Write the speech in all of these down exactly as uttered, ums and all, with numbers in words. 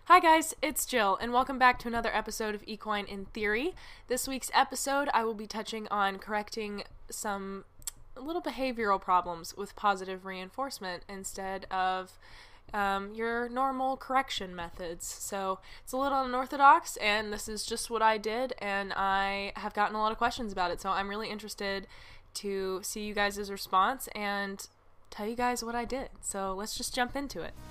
Hi guys, it's Jill, and welcome back to another episode of Equine in Theory. This week's episode, I will be touching on correcting some little behavioral problems with positive reinforcement instead of um, your normal correction methods. So it's a little unorthodox, and this is just what I did, and I have gotten a lot of questions about it, so I'm really interested to see you guys' response and tell you guys what I did. So let's just jump into it.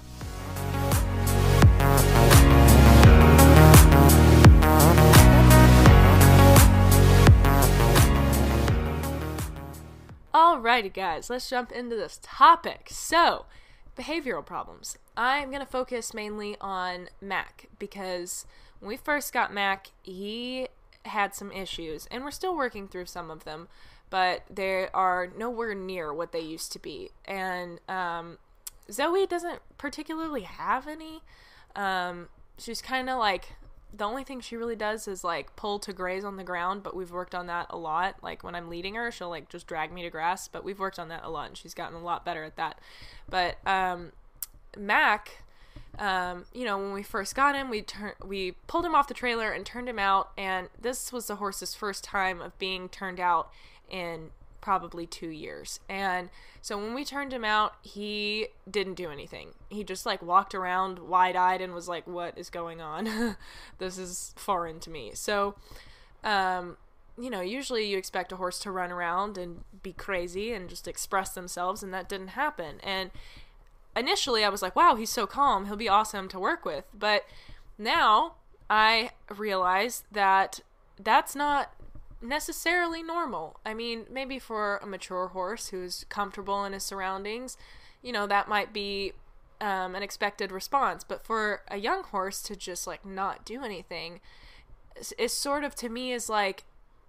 Alrighty guys, let's jump into this topic. So, behavioral problems. I'm going to focus mainly on Mac because when we first got Mac, he had some issues, and we're still working through some of them, but they are nowhere near what they used to be. And um, Zoe doesn't particularly have any. Um, she's kind of like, the only thing she really does is like pull to graze on the ground, but we've worked on that a lot. Like when I'm leading her, she'll like just drag me to grass, but we've worked on that a lot and she's gotten a lot better at that. But um, Mac, um, you know, when we first got him, we turned, we pulled him off the trailer and turned him out, and this was the horse's first time of being turned out in probably two years. And so when we turned him out, he didn't do anything. He just like walked around wide-eyed and was like, what is going on? This is foreign to me. So, um, you know, usually you expect a horse to run around and be crazy and just express themselves, and that didn't happen. And initially I was like, wow, he's so calm. He'll be awesome to work with. But now I realize that that's not necessarily normal. I mean, maybe for a mature horse who's comfortable in his surroundings, you know, that might be um, an expected response. But for a young horse to just like not do anything is, is sort of, to me, is like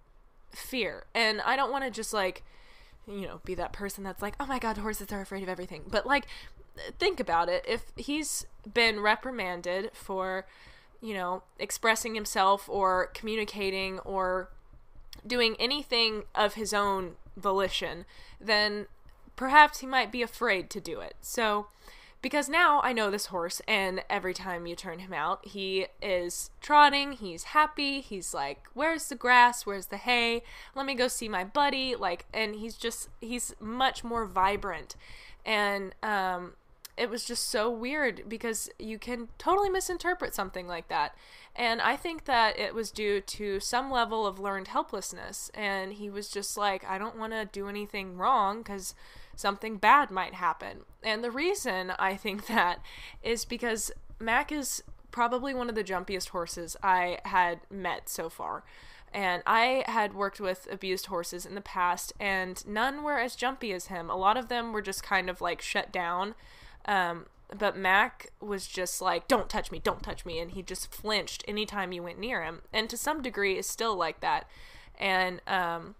fear. And I don't want to just like, you know, be that person that's like, oh my god, horses are afraid of everything. But like, think about it. If he's been reprimanded for, you know, expressing himself or communicating or doing anything of his own volition, then perhaps he might be afraid to do it. So, because now I know this horse, and every time you turn him out, he is trotting, he's happy, he's like, where's the grass, where's the hay, let me go see my buddy, like, and he's just, he's much more vibrant. And, um, it was just so weird because you can totally misinterpret something like that. And I think that it was due to some level of learned helplessness. And he was just like, I don't want to do anything wrong because something bad might happen. And the reason I think that is because Mac is probably one of the jumpiest horses I had met so far. And I had worked with abused horses in the past, and none were as jumpy as him. A lot of them were just kind of like shut down. Um, but Mac was just like, don't touch me, don't touch me. And he just flinched anytime you went near him. And to some degree is still like that. And, um,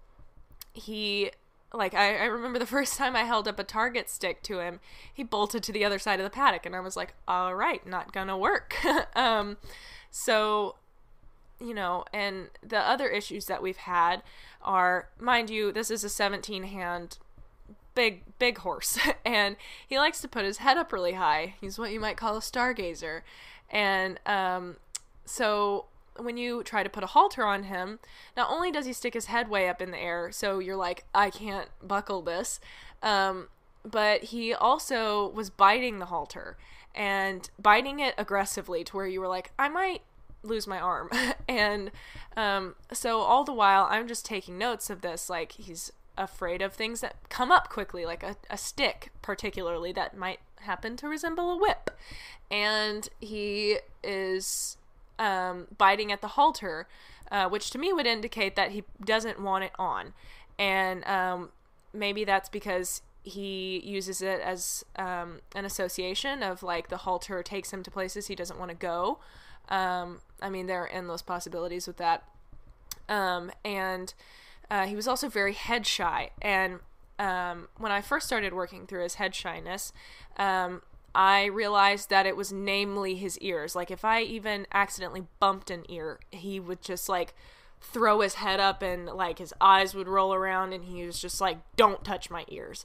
he, like, I, I remember the first time I held up a target stick to him, he bolted to the other side of the paddock. And I was like, all right, not gonna work. um, so, you know, and the other issues that we've had are, mind you, this is a seventeen hand big big horse, and he likes to put his head up really high. He's what you might call a stargazer. And um so when you try to put a halter on him, not only does he stick his head way up in the air, so you're like, I can't buckle this, um but he also was biting the halter and biting it aggressively to where you were like, I might lose my arm. And um so all the while I'm just taking notes of this, like, he's afraid of things that come up quickly, like a, a stick particularly that might happen to resemble a whip, and he is um, biting at the halter, uh, which to me would indicate that he doesn't want it on. And um, maybe that's because he uses it as um, an association of like the halter takes him to places he doesn't want to go. um, I mean, there are endless possibilities with that. um, and Uh, he was also very head shy, and um, when I first started working through his head shyness, um, I realized that it was namely his ears. Like, if I even accidentally bumped an ear, he would just, like, throw his head up and, like, his eyes would roll around, and he was just like, don't touch my ears.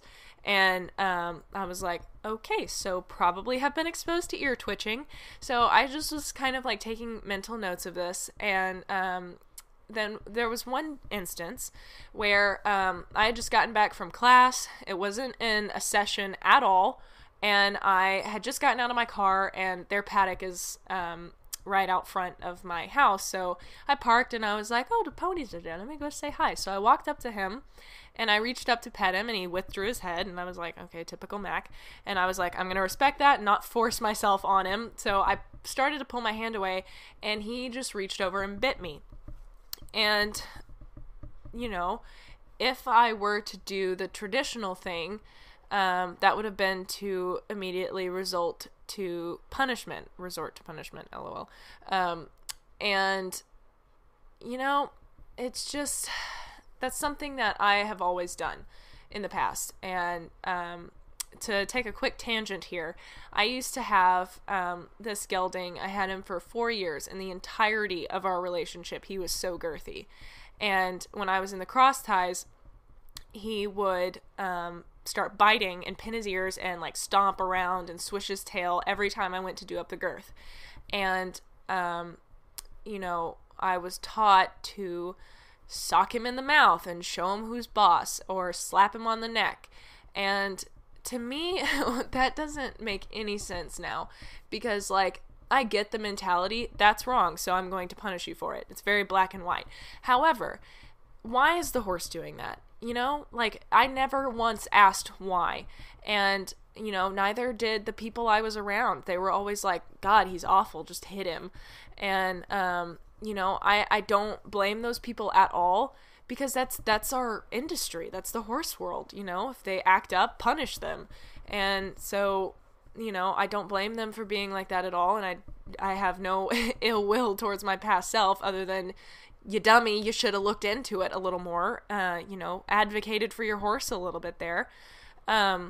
And um, I was like, okay, so probably have been exposed to ear twitching. So I just was kind of like taking mental notes of this. And um, then there was one instance where um, I had just gotten back from class. It wasn't in a session at all. And I had just gotten out of my car, and their paddock is um, right out front of my house. So I parked, and I was like, oh, the ponies are there. Let me go say hi. So I walked up to him, and I reached up to pet him, and he withdrew his head, and I was like, okay, typical Mac. And I was like, I'm going to respect that and not force myself on him. So I started to pull my hand away, and he just reached over and bit me. And, you know, if I were to do the traditional thing, um, that would have been to immediately result to punishment, resort to punishment, lol. Um, and, you know, it's just, that's something that I have always done in the past. And, um, to take a quick tangent here, I used to have, um, this gelding. I had him for four years, and the entirety of our relationship, he was so girthy. And when I was in the cross ties, he would, um, start biting and pin his ears and like stomp around and swish his tail every time I went to do up the girth. And, um, you know, I was taught to sock him in the mouth and show him who's boss, or slap him on the neck. And to me, that doesn't make any sense now, because like, I get the mentality, that's wrong, so I'm going to punish you for it. It's very black and white. However, why is the horse doing that? You know, like, I never once asked why. And, you know, neither did the people I was around. They were always like, God, he's awful, just hit him. And, um, you know, I, I don't blame those people at all, because that's, that's our industry. That's the horse world, you know, if they act up, punish them. And so, you know, I don't blame them for being like that at all. And I, I have no ill will towards my past self, other than, you dummy, you should have looked into it a little more, uh, you know, advocated for your horse a little bit there. Um,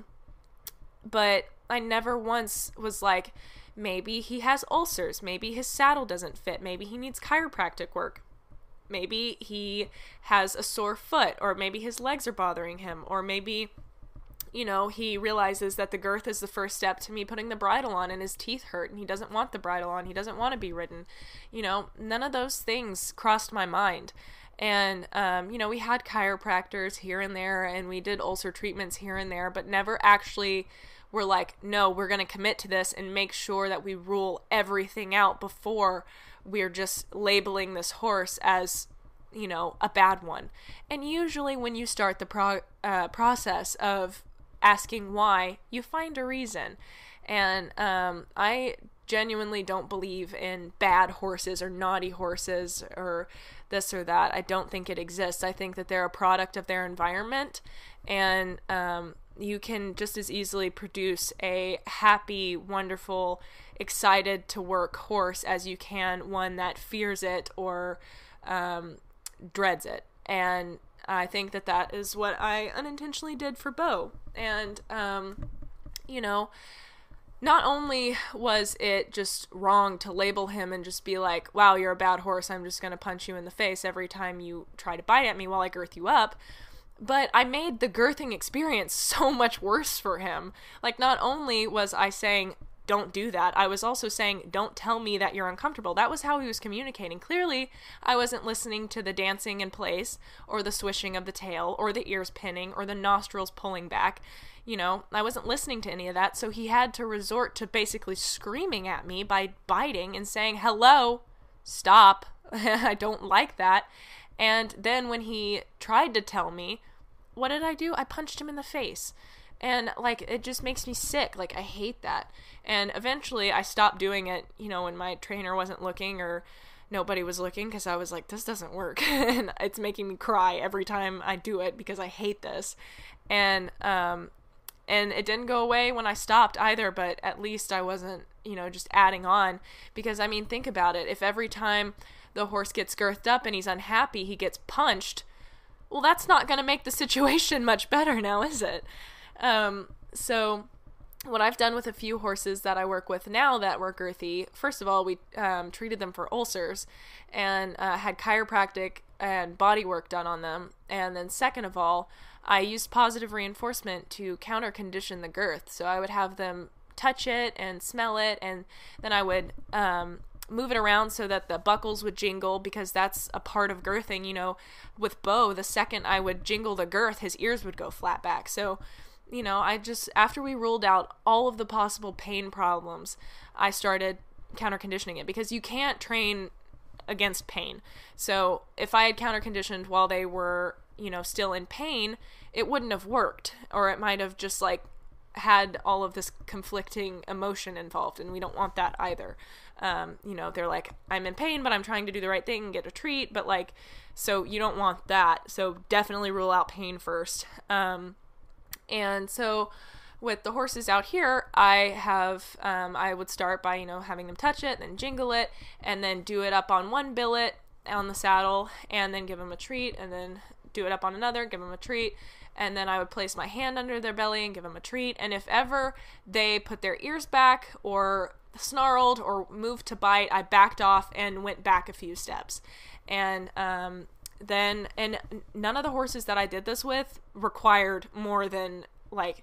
but I never once was like, maybe he has ulcers, maybe his saddle doesn't fit, maybe he needs chiropractic work, maybe he has a sore foot, or maybe his legs are bothering him, or maybe, you know, he realizes that the girth is the first step to me putting the bridle on and his teeth hurt and he doesn't want the bridle on. He doesn't want to be ridden. You know, none of those things crossed my mind. And, um, you know, we had chiropractors here and there, and we did ulcer treatments here and there, but never actually were like, no, we're going to commit to this and make sure that we rule everything out before we're just labeling this horse as, you know, a bad one. And usually when you start the pro- uh, process of asking why, you find a reason. And um, I genuinely don't believe in bad horses or naughty horses or this or that. I don't think it exists. I think that they're a product of their environment, and um, you can just as easily produce a happy, wonderful, excited to work horse as you can one that fears it or um, dreads it. And I think that that is what I unintentionally did for Bo. And, um, you know, not only was it just wrong to label him and just be like, wow, you're a bad horse, I'm just going to punch you in the face every time you try to bite at me while I girth you up, but I made the girthing experience so much worse for him. Like, not only was I saying, don't do that, I was also saying, don't tell me that you're uncomfortable. That was how he was communicating. Clearly, I wasn't listening to the dancing in place, or the swishing of the tail, or the ears pinning, or the nostrils pulling back. You know, I wasn't listening to any of that, so he had to resort to basically screaming at me by biting and saying, hello, stop, I don't like that. And then when he tried to tell me, what did I do? I punched him in the face. And, like, it just makes me sick. Like, I hate that. And eventually I stopped doing it, you know, when my trainer wasn't looking or nobody was looking, because I was like, this doesn't work. And it's making me cry every time I do it because I hate this. And, um... And it didn't go away when I stopped either, but at least I wasn't, you know, just adding on. Because, I mean, think about it. If every time the horse gets girthed up and he's unhappy, he gets punched, well, that's not going to make the situation much better now, is it? Um, so what I've done with a few horses that I work with now that were girthy, first of all, we um, treated them for ulcers and uh, had chiropractic and body work done on them. And then second of all, I used positive reinforcement to counter condition the girth. So I would have them touch it and smell it, and then I would um, move it around so that the buckles would jingle, because that's a part of girthing. You know, with Bo, the second I would jingle the girth, his ears would go flat back. So, you know, I just, after we ruled out all of the possible pain problems, I started counter conditioning it, because you can't train against pain. So if I had counter conditioned while they were, you know, still in pain, it wouldn't have worked, or it might have just like had all of this conflicting emotion involved, and we don't want that either. Um, you know, they're like, I'm in pain, but I'm trying to do the right thing and get a treat, but like, so you don't want that. So definitely rule out pain first. Um, and so with the horses out here, I have, um, I would start by, you know, having them touch it, then jingle it, and then do it up on one billet on the saddle, and then give them a treat, and then do it up on another, give them a treat, and then I would place my hand under their belly and give them a treat. And if ever they put their ears back or snarled or moved to bite, I backed off and went back a few steps. And um, then, and none of the horses that I did this with required more than like,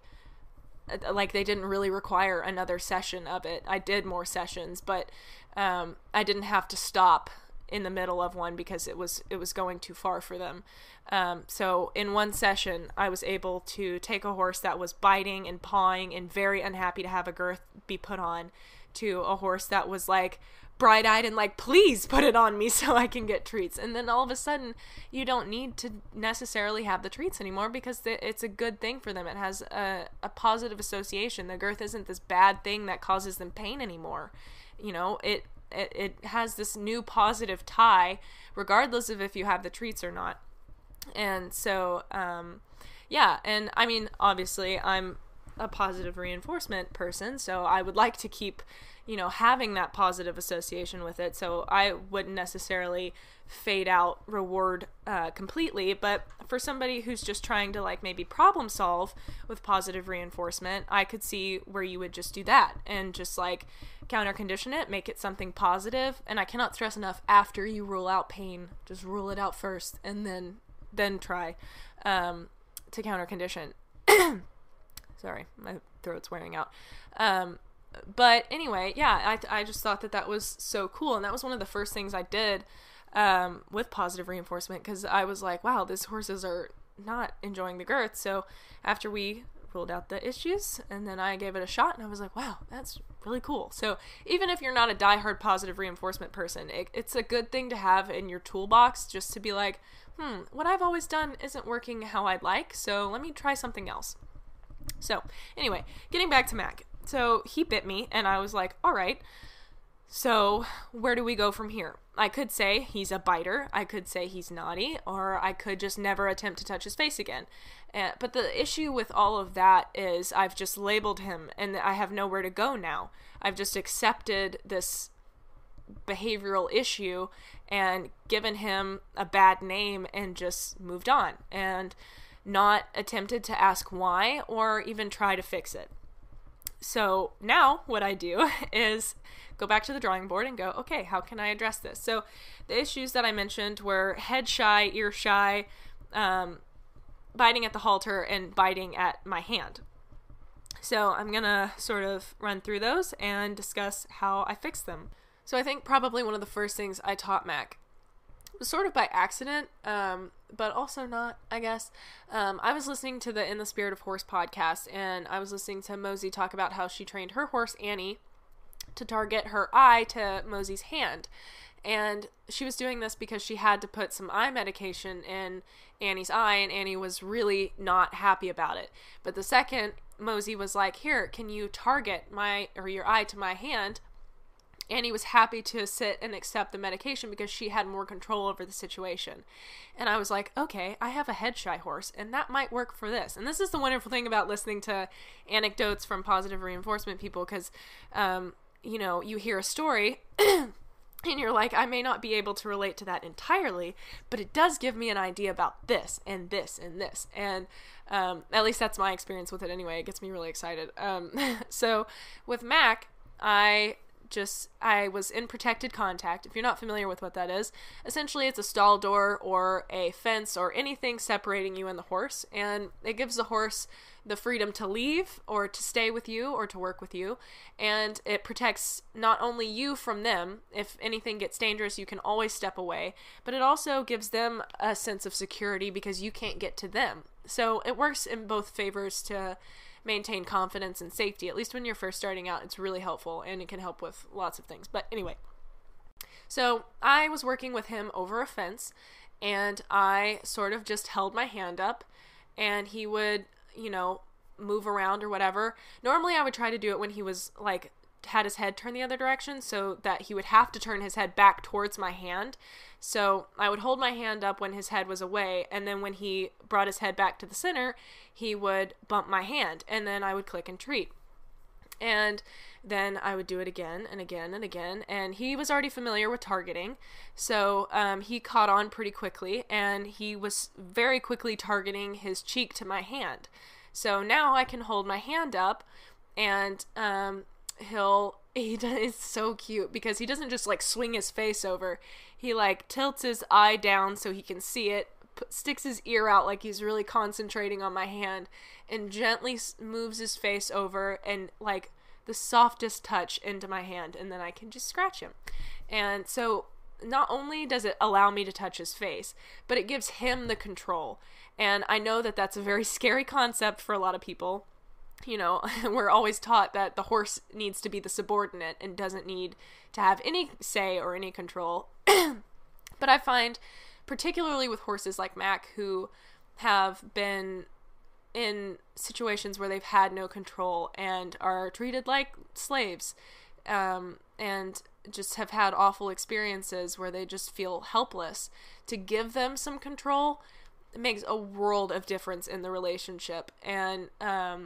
like they didn't really require another session of it. I did more sessions, but um, I didn't have to stop in the middle of one because it was it was going too far for them. Um, so in one session, I was able to take a horse that was biting and pawing and very unhappy to have a girth be put on, to a horse that was like bright-eyed and like, please put it on me so I can get treats. And then all of a sudden, you don't need to necessarily have the treats anymore, because it's a good thing for them. It has a, a positive association. The girth isn't this bad thing that causes them pain anymore. You know, it It, it has this new positive tie, regardless of if you have the treats or not. And so, um, yeah, and I mean, obviously, I'm a positive reinforcement person, so I would like to keep, you know, having that positive association with it, so I wouldn't necessarily fade out reward uh, completely. But for somebody who's just trying to like maybe problem solve with positive reinforcement, I could see where you would just do that and just like counter condition it, make it something positive. And I cannot stress enough, after you rule out pain, just rule it out first and then then try um, to counter condition. Sorry, my throat's wearing out. Um, but anyway, yeah, I, I just thought that that was so cool. And that was one of the first things I did um, with positive reinforcement, because I was like, wow, these horses are not enjoying the girth. So after we ruled out the issues, and then I gave it a shot, and I was like, wow, that's really cool. So even if you're not a diehard positive reinforcement person, it, it's a good thing to have in your toolbox, just to be like, hmm, what I've always done isn't working how I'd like, so let me try something else. So anyway, getting back to Mac. So he bit me, and I was like, all right, so where do we go from here? I could say he's a biter, I could say he's naughty, or I could just never attempt to touch his face again. Uh, but the issue with all of that is I've just labeled him, and I have nowhere to go now. I've just accepted this behavioral issue and given him a bad name and just moved on, and not attempted to ask why or even try to fix it. So now what I do is go back to the drawing board and go, okay, how can I address this? So the issues that I mentioned were head shy, ear shy, um, biting at the halter, and biting at my hand. So I'm going to sort of run through those and discuss how I fixed them. So I think probably one of the first things I taught Mac was sort of by accident, um, but also not, I guess. Um, I was listening to the In the Spirit of Horse podcast, and I was listening to Mosey talk about how she trained her horse, Annie, to target her eye to Mosey's hand. And she was doing this because she had to put some eye medication in Annie's eye, and Annie was really not happy about it. But the second Mosey was like, here, can you target my, or your eye to my hand? Annie was happy to sit and accept the medication because she had more control over the situation. And I was like, okay, I have a head shy horse, and that might work for this. And this is the wonderful thing about listening to anecdotes from positive reinforcement people, because, um, you know, you hear a story and you're like, I may not be able to relate to that entirely, but it does give me an idea about this and this and this. And um, at least that's my experience with it anyway. It gets me really excited. Um, so with Mac, I just, I was in protected contact. If you're not familiar with what that is, essentially it's a stall door or a fence or anything separating you and the horse, and it gives the horse the freedom to leave or to stay with you or to work with you, and it protects not only you from them. If anything gets dangerous, you can always step away, but it also gives them a sense of security because you can't get to them. So it works in both favors to maintain confidence and safety. At least when you're first starting out, it's really helpful, and it can help with lots of things. But anyway, so I was working with him over a fence, and I sort of just held my hand up, and he would, you know, move around or whatever. Normally I would try to do it when he was like had his head turned the other direction, so that he would have to turn his head back towards my hand. So I would hold my hand up when his head was away, and then when he brought his head back to the center, he would bump my hand, and then I would click and treat. And then I would do it again and again and again, and he was already familiar with targeting, so um, he caught on pretty quickly, and he was very quickly targeting his cheek to my hand. So now I can hold my hand up, and um, he'll, he does, it's so cute, because he doesn't just like swing his face over, he like tilts his eye down so he can see it, p- sticks his ear out like he's really concentrating on my hand, and gently moves his face over and like the softest touch into my hand, and then I can just scratch him. And so not only does it allow me to touch his face, but it gives him the control. And I know that that's a very scary concept for a lot of people. You know, we're always taught that the horse needs to be the subordinate and doesn't need to have any say or any control. But I find, particularly with horses like Mac, who have been in situations where they've had no control and are treated like slaves, um, and just have had awful experiences where they just feel helpless, to give them some control, it makes a world of difference in the relationship. And um,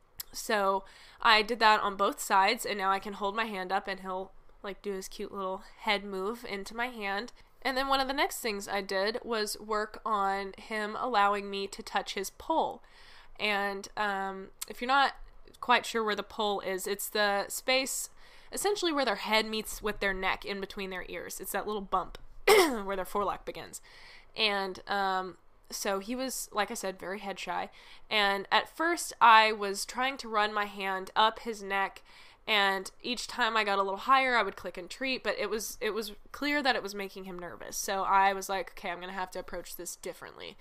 so I did that on both sides, and now I can hold my hand up and he'll like do his cute little head move into my hand. And then one of the next things I did was work on him allowing me to touch his poll. And um, if you're not quite sure where the poll is, it's the space essentially where their head meets with their neck in between their ears. It's that little bump where their forelock begins. And um, so he was, like I said, very head shy. And at first I was trying to run my hand up his neck, and each time I got a little higher, I would click and treat, but it was it was clear that it was making him nervous. So I was like, okay, I'm going to have to approach this differently.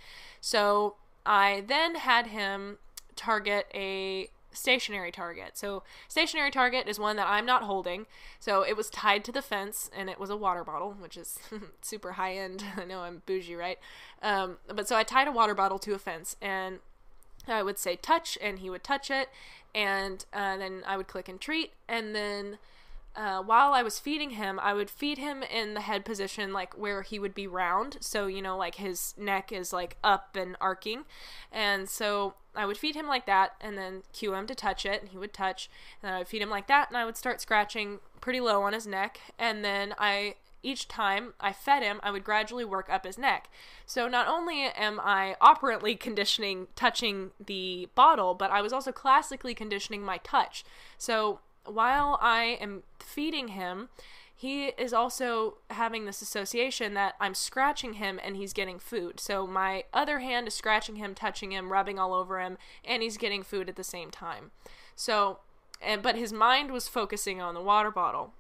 So I then had him target a stationary target. So stationary target is one that I'm not holding. So it was tied to the fence, and it was a water bottle, which is super high end. I know I'm bougie, right? Um, but so I tied a water bottle to a fence, and I would say touch, and he would touch it, and uh, then I would click and treat, and then uh, while I was feeding him, I would feed him in the head position, like where he would be round, so, you know, like his neck is like up and arcing, and so I would feed him like that, and then cue him to touch it, and he would touch, and I would feed him like that, and I would start scratching pretty low on his neck, and then I each time I fed him, I would gradually work up his neck. So not only am I operantly conditioning touching the bottle, but I was also classically conditioning my touch. So while I am feeding him, he is also having this association that I'm scratching him and he's getting food. So my other hand is scratching him, touching him, rubbing all over him, and he's getting food at the same time. So, and, but his mind was focusing on the water bottle.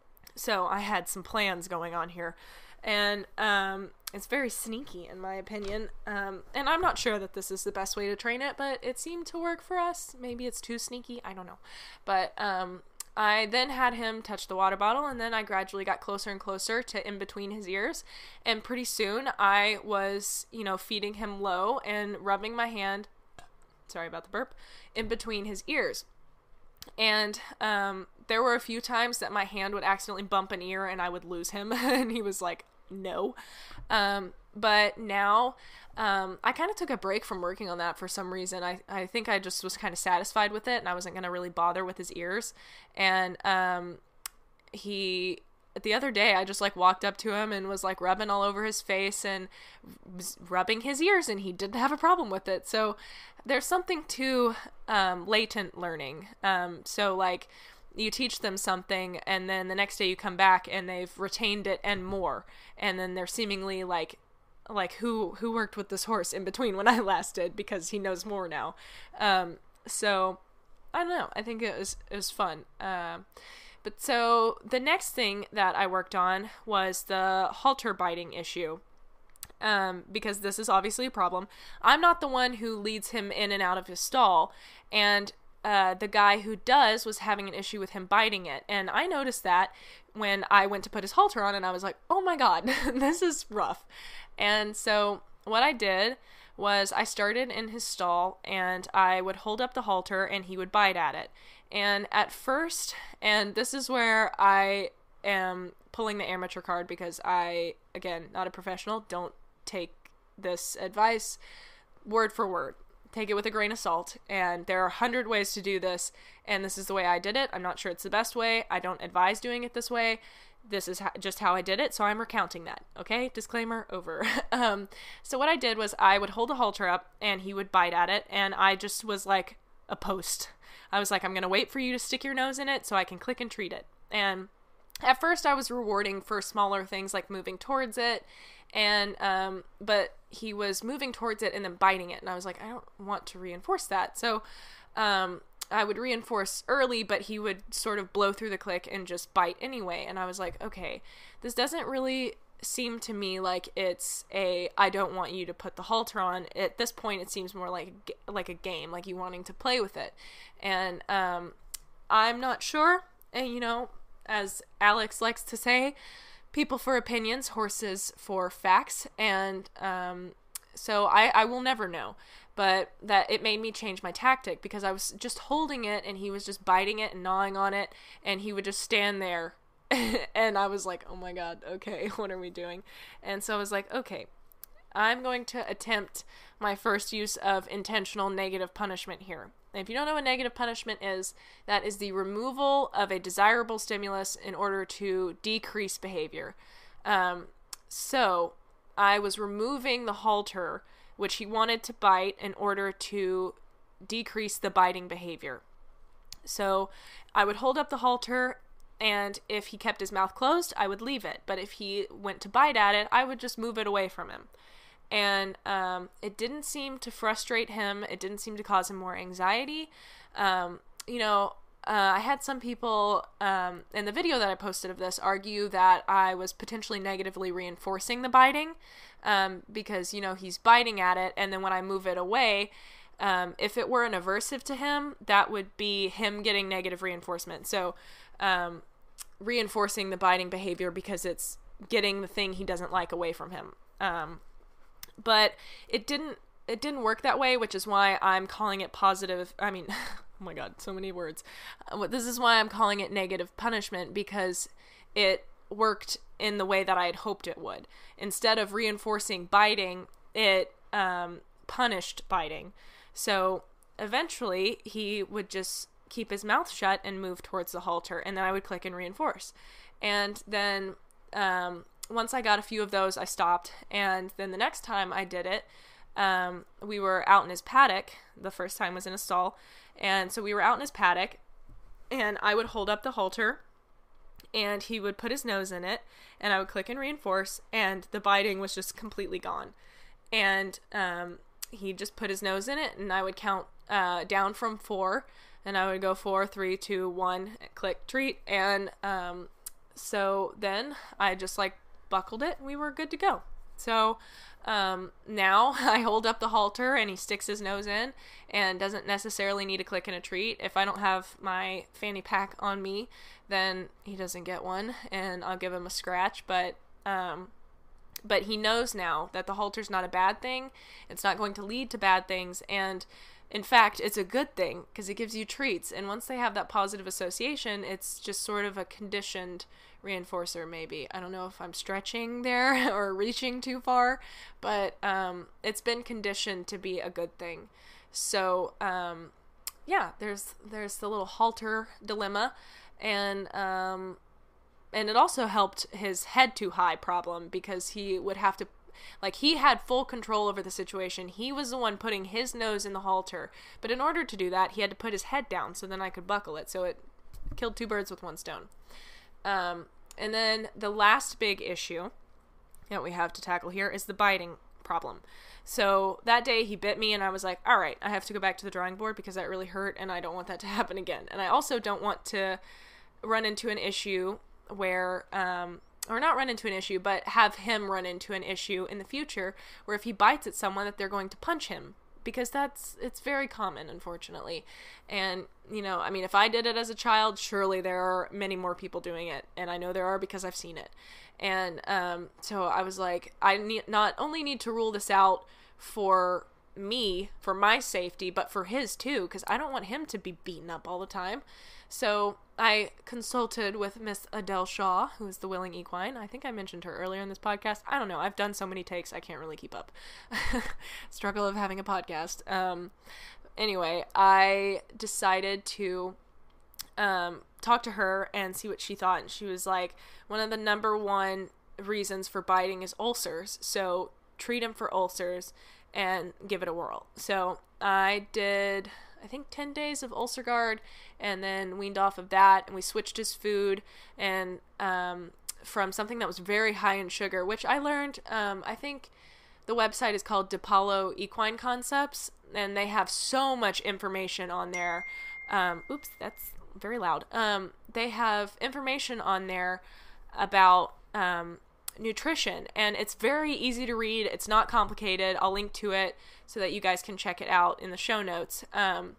So I had some plans going on here, and um, it's very sneaky in my opinion, um, and I'm not sure that this is the best way to train it, but it seemed to work for us. Maybe it's too sneaky, I don't know. But um, I then had him touch the water bottle, and then I gradually got closer and closer to in between his ears, and pretty soon I was, you know, feeding him low and rubbing my hand, sorry about the burp, in between his ears. And um, there were a few times that my hand would accidentally bump an ear and I would lose him, and he was like, no. Um, but now um, I kind of took a break from working on that for some reason. I, I think I just was kind of satisfied with it, and I wasn't going to really bother with his ears. And um, he... the other day, I just, like, walked up to him and was, like, rubbing all over his face and was rubbing his ears, and he didn't have a problem with it. So there's something to um, latent learning. Um, so, like, you teach them something and then the next day you come back and they've retained it and more, and then they're seemingly like like who who worked with this horse in between when I last did, because he knows more now. Um, so I don't know. I think it was it was fun. Uh, but so the next thing that I worked on was the halter biting issue. Um, because this is obviously a problem. I'm not the one who leads him in and out of his stall, and uh, the guy who does was having an issue with him biting it. And I noticed that when I went to put his halter on, and I was like, oh my god, this is rough. And so what I did was I started in his stall, and I would hold up the halter and he would bite at it. And at first, and this is where I am pulling the amateur card, because I, again, not a professional, don't take this advice word for word. Take it with a grain of salt, and there are a hundred ways to do this, and this is the way I did it. I'm not sure it's the best way. I don't advise doing it this way. This is ha- just how I did it, so I'm recounting that. Okay? Disclaimer over. um, so what I did was I would hold the halter up, and he would bite at it, and I just was like a post. I was like, I'm going to wait for you to stick your nose in it so I can click and treat it. And at first I was rewarding for smaller things like moving towards it, and um, but he was moving towards it and then biting it, and I was like, I don't want to reinforce that. So um, I would reinforce early, but he would sort of blow through the click and just bite anyway, and I was like, okay, this doesn't really seem to me like it's a I don't want you to put the halter on. At this point it seems more like like a game, like you wanting to play with it. And um, I'm not sure, and you know, as Alex likes to say, people for opinions, horses for facts, and um, so I, I will never know, but that it made me change my tactic, because I was just holding it and he was just biting it and gnawing on it, and he would just stand there and I was like, oh my god, okay, what are we doing? And so I was like, okay, I'm going to attempt my first use of intentional negative punishment here. And if you don't know what negative punishment is, that is the removal of a desirable stimulus in order to decrease behavior. Um, so I was removing the halter, which he wanted to bite, in order to decrease the biting behavior. So I would hold up the halter, and if he kept his mouth closed, I would leave it. But if he went to bite at it, I would just move it away from him. And um, it didn't seem to frustrate him. It didn't seem to cause him more anxiety. Um, you know, uh, I had some people um, in the video that I posted of this argue that I was potentially negatively reinforcing the biting, um, because, you know, he's biting at it, and then when I move it away, um, if it were an aversive to him, that would be him getting negative reinforcement. So um, reinforcing the biting behavior because it's getting the thing he doesn't like away from him. Um, but it didn't, it didn't work that way, which is why I'm calling it positive. I mean, oh my God, so many words. Uh, this is why I'm calling it negative punishment, because it worked in the way that I had hoped it would. Instead of reinforcing biting, it um, punished biting. So eventually he would just keep his mouth shut and move towards the halter, and then I would click and reinforce. And then um, once I got a few of those, I stopped. And then the next time I did it, um, we were out in his paddock. The first time was in a stall. And so we were out in his paddock, and I would hold up the halter, and he would put his nose in it, and I would click and reinforce, and the biting was just completely gone. And um, he just put his nose in it, and I would count uh, down from four, and I would go four, three, two, one, click, treat, and um, so then I just like buckled it, and we were good to go. So um, now I hold up the halter, and he sticks his nose in and doesn't necessarily need a click and a treat. If I don't have my fanny pack on me, then he doesn't get one, and I'll give him a scratch. But um, but he knows now that the halter's not a bad thing. It's not going to lead to bad things, and in fact, it's a good thing because it gives you treats. And once they have that positive association, it's just sort of a conditioned reinforcer, maybe. I don't know if I'm stretching there or reaching too far, but um, it's been conditioned to be a good thing. So, um, yeah, there's there's the little halter dilemma, and um, and it also helped his head too high problem, because he would have to, like, he had full control over the situation. He was the one putting his nose in the halter, but in order to do that, he had to put his head down so then I could buckle it. So it killed two birds with one stone. Um, and then the last big issue that we have to tackle here is the biting problem. So that day he bit me and I was like, all right, I have to go back to the drawing board because that really hurt and I don't want that to happen again. And I also don't want to run into an issue where, um, or not run into an issue, but have him run into an issue in the future where if he bites at someone that they're going to punch him, because that's, it's very common, unfortunately. And, you know, I mean, if I did it as a child, surely there are many more people doing it. And I know there are because I've seen it. And, um, so I was like, I need, not only need to rule this out for me, for my safety, but for his too, because I don't want him to be beaten up all the time. So I consulted with Miss Adele Shaw, who is the willing equine. I think I mentioned her earlier in this podcast. I don't know. I've done so many takes, I can't really keep up. Struggle of having a podcast. Um, anyway, I decided to um, talk to her and see what she thought. And she was like, one of the number one reasons for biting is ulcers. So treat him for ulcers and give it a whirl. So I did, I think, ten days of UlcerGuard and then weaned off of that, and we switched his food and um, from something that was very high in sugar, which I learned, um, I think the website is called DiPaolo Equine Concepts, and they have so much information on there. Um, oops, that's very loud. Um, they have information on there about um, nutrition, and it's very easy to read. It's not complicated. I'll link to it so that you guys can check it out in the show notes. Um,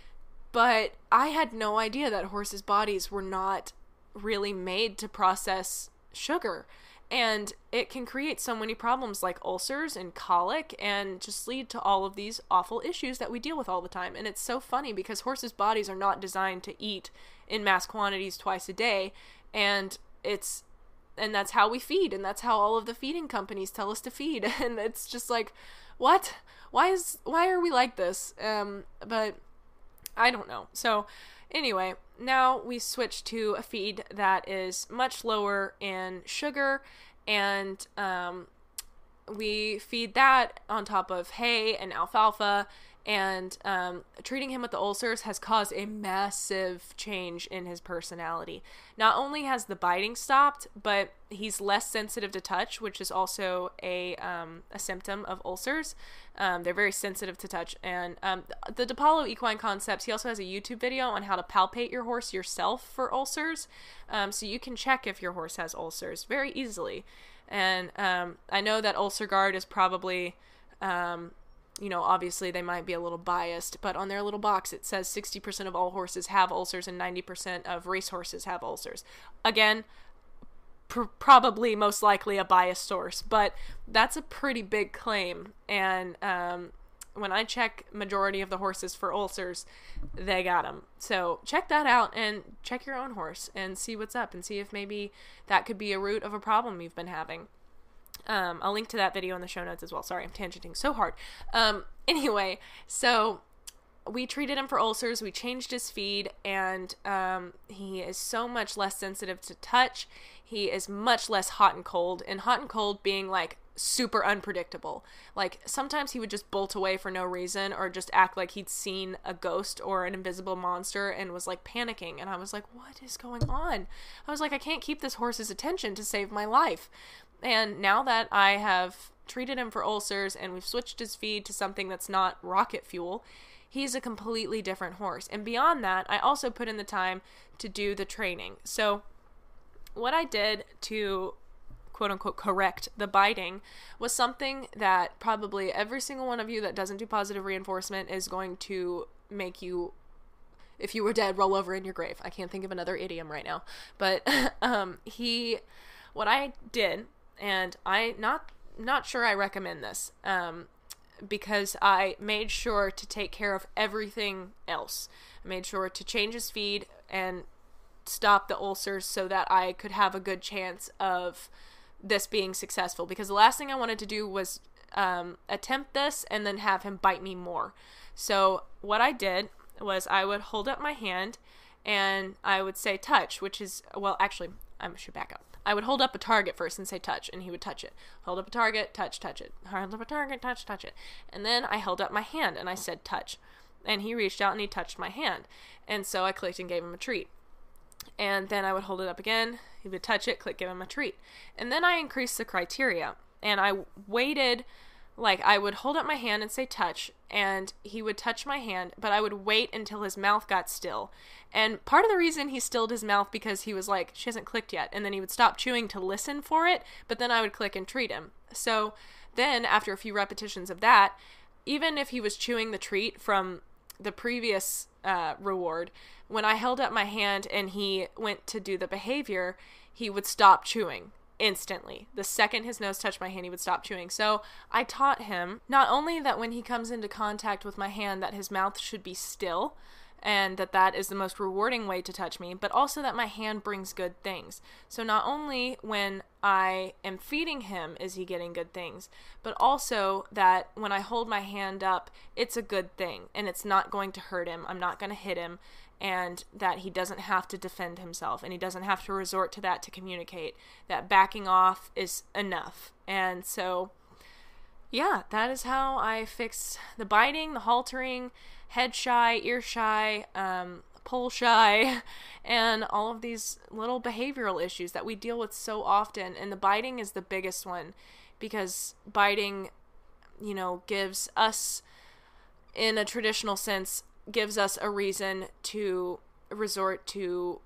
but I had no idea that horses' bodies were not really made to process sugar, and it can create so many problems like ulcers and colic and just lead to all of these awful issues that we deal with all the time. And it's so funny because horses' bodies are not designed to eat in mass quantities twice a day, and it's and that's how we feed, and that's how all of the feeding companies tell us to feed. And it's just like, what? Why is why are we like this? Um, but I don't know. So anyway, now we switch to a feed that is much lower in sugar, and um, we feed that on top of hay and alfalfa. And um, treating him with the ulcers has caused a massive change in his personality. Not only has the biting stopped, but he's less sensitive to touch, which is also a um, a symptom of ulcers. Um, they're very sensitive to touch. And um, the DiPaolo Equine Concepts, he also has a YouTube video on how to palpate your horse yourself for ulcers. Um, so you can check if your horse has ulcers very easily. And um, I know that UlcerGuard is probably... Um, you know, obviously they might be a little biased, but on their little box it says sixty percent of all horses have ulcers and ninety percent of racehorses have ulcers. Again, pr- probably most likely a biased source, but that's a pretty big claim. And um, when I check majority of the horses for ulcers, they got them. So check that out and check your own horse and see what's up and see if maybe that could be a root of a problem you've been having. Um, I'll link to that video in the show notes as well. Sorry, I'm tangenting so hard. Um, anyway, so we treated him for ulcers. We changed his feed, and um, he is so much less sensitive to touch. He is much less hot and cold, and hot and cold being like super unpredictable. Like sometimes he would just bolt away for no reason or just act like he'd seen a ghost or an invisible monster and was like panicking. And I was like, what is going on? I was like, I can't keep this horse's attention to save my life. And now that I have treated him for ulcers and we've switched his feed to something that's not rocket fuel, he's a completely different horse. And beyond that, I also put in the time to do the training. So what I did to quote unquote correct the biting was something that probably every single one of you that doesn't do positive reinforcement is going to make you, if you were dead, roll over in your grave. I can't think of another idiom right now. But um, he, what I did, and I not not sure I recommend this, um, because I made sure to take care of everything else. I made sure to change his feed and stop the ulcers so that I could have a good chance of this being successful. Because the last thing I wanted to do was um, attempt this and then have him bite me more. So what I did was I would hold up my hand and I would say touch, which is, well, actually, I should back up. I would hold up a target first and say touch, and he would touch it. Hold up a target, touch, touch it. Hold up a target, touch, touch it. And then I held up my hand and I said touch. And he reached out and he touched my hand. And so I clicked and gave him a treat. And then I would hold it up again. He would touch it, click, give him a treat. And then I increased the criteria. And I waited, like I would hold up my hand and say touch, and he would touch my hand, but I would wait until his mouth got still. And part of the reason he stilled his mouth because he was like, she hasn't clicked yet. And then he would stop chewing to listen for it, but then I would click and treat him. So then after a few repetitions of that, even if he was chewing the treat from the previous uh, reward, when I held up my hand and he went to do the behavior, he would stop chewing instantly. The second his nose touched my hand, he would stop chewing. So I taught him not only that when he comes into contact with my hand that his mouth should be still, and that that is the most rewarding way to touch me, but also that my hand brings good things. So not only when I am feeding him is he getting good things, but also that when I hold my hand up, it's a good thing, and it's not going to hurt him. I'm not going to hit him, and that he doesn't have to defend himself, and he doesn't have to resort to that to communicate. That backing off is enough. And so, yeah, that is how I fixed the biting, the haltering, head shy, ear shy, um, pull shy, and all of these little behavioral issues that we deal with so often. And the biting is the biggest one, because biting, you know, gives us, in a traditional sense, gives us a reason to resort to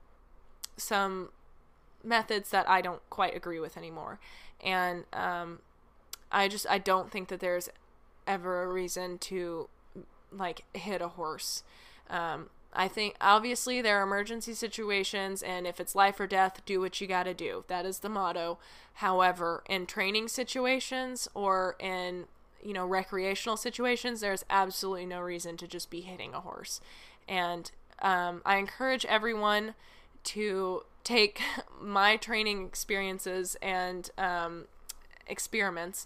some methods that I don't quite agree with anymore. And um, I just, I don't think that there's ever a reason to like hit a horse. Um, I think obviously there are emergency situations, and if it's life or death, do what you gotta do. That is the motto. However, in training situations or in, you know, recreational situations, there's absolutely no reason to just be hitting a horse. And um, I encourage everyone to take my training experiences and um, experiments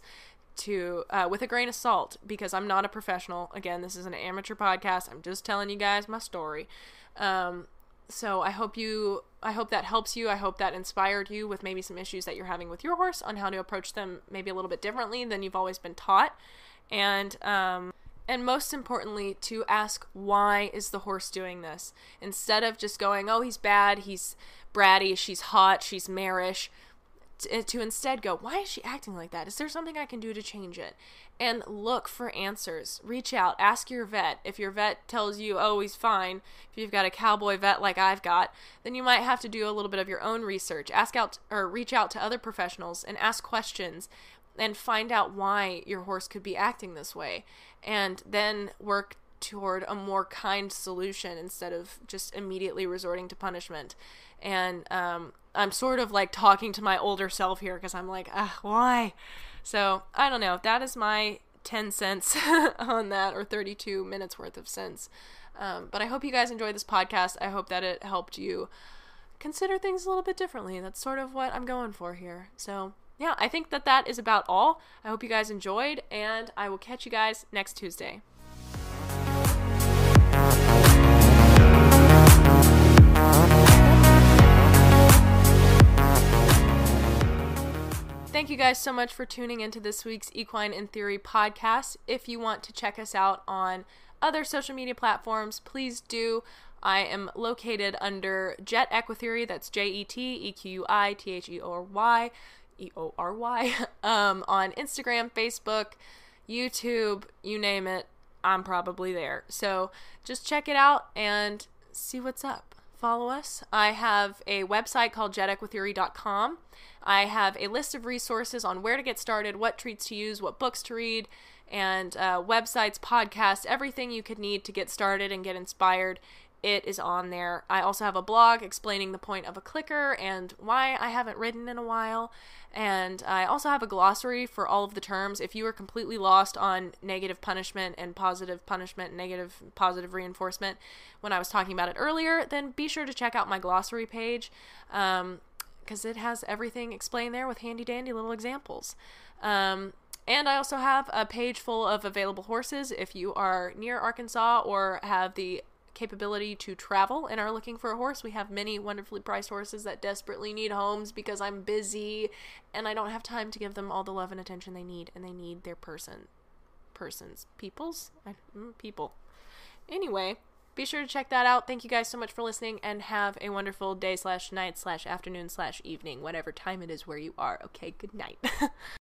to uh, with a grain of salt, because I'm not a professional. Again, this is an amateur podcast. I'm just telling you guys my story. Um, so I hope you, I hope that helps you. I hope that inspired you with maybe some issues that you're having with your horse on how to approach them maybe a little bit differently than you've always been taught. And, um, and most importantly, to ask, why is the horse doing this? Instead of just going, oh, he's bad, he's bratty, she's hot, she's marish. To, to instead go, why is she acting like that? Is there something I can do to change it? And look for answers. Reach out. Ask your vet. If your vet tells you, oh, he's fine, if you've got a cowboy vet like I've got, then you might have to do a little bit of your own research. Ask out or reach out to other professionals and ask questions and find out why your horse could be acting this way. And then work toward a more kind solution instead of just immediately resorting to punishment. And um, I'm sort of like talking to my older self here, because I'm like, ah, why? So I don't know. That is my ten cents on that, or thirty-two minutes worth of sense. Um, but I hope you guys enjoyed this podcast. I hope that it helped you consider things a little bit differently. That's sort of what I'm going for here. So yeah, I think that that is about all. I hope you guys enjoyed, and I will catch you guys next Tuesday. Thank you guys so much for tuning into this week's Equine in Theory podcast. If you want to check us out on other social media platforms, please do. I am located under Jet Equitheory. That's J E T E Q U I T H E O R Y E O R Y um, on Instagram, Facebook, YouTube, you name it. I'm probably there. So just check it out and see what's up. Follow us. I have a website called jet equitheory dot com. I have a list of resources on where to get started, what treats to use, what books to read, and uh, websites, podcasts, everything you could need to get started and get inspired. It is on there. I also have a blog explaining the point of a clicker and why I haven't ridden in a while. And I also have a glossary for all of the terms. If you are completely lost on negative punishment and positive punishment, negative positive reinforcement when I was talking about it earlier, then be sure to check out my glossary page, um, because it has everything explained there with handy dandy little examples. Um, and I also have a page full of available horses if you are near Arkansas or have the capability to travel and are looking for a horse. We have many wonderfully priced horses that desperately need homes because I'm busy and I don't have time to give them all the love and attention they need, and they need their person persons peoples I, mm, people anyway. be sure to check that out. Thank you guys so much for listening, and have a wonderful day slash night slash afternoon slash evening, whatever time it is where you are. Okay, good night.